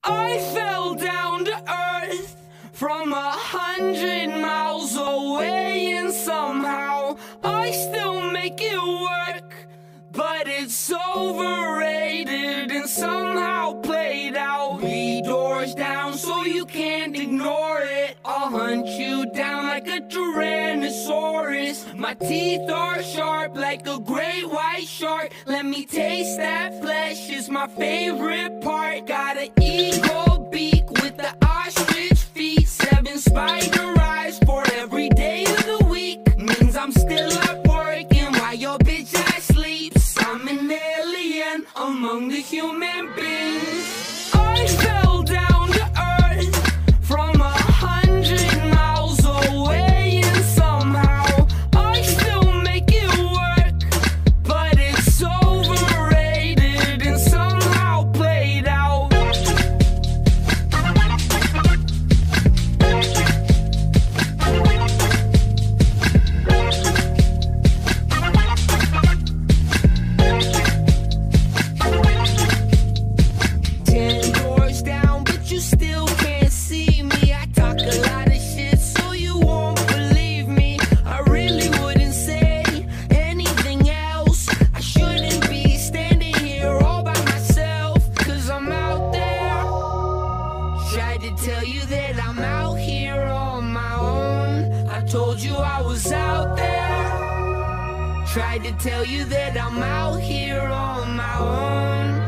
I fell down to earth from 100 miles away, and somehow I still make it work. But it's overrated and somehow played out. 3 doors down so you can't ignore it. I'll hunt you down like a Tyrannosaurus. My teeth are sharp like a great white shark. Let me taste that flesh, is my favorite part. Got an eagle beak with the ostrich feet. 7 spider eyes for every day of the week. Means I'm still up working while your bitch ass sleeps. I'm an alien among the human beings. I fell down to earth from 100 miles away, and somehow I still make it work. But it's overrated and somehow played out. 10 doors down, but you still can't see me. I talk a lot of shit, so you won't believe me. I really wouldn't say anything else. I shouldn't be standing here all by myself, 'cause I'm out there. Tried to tell you that I'm out here on my own. I told you I was out there. Tried to tell you that I'm out here on my own.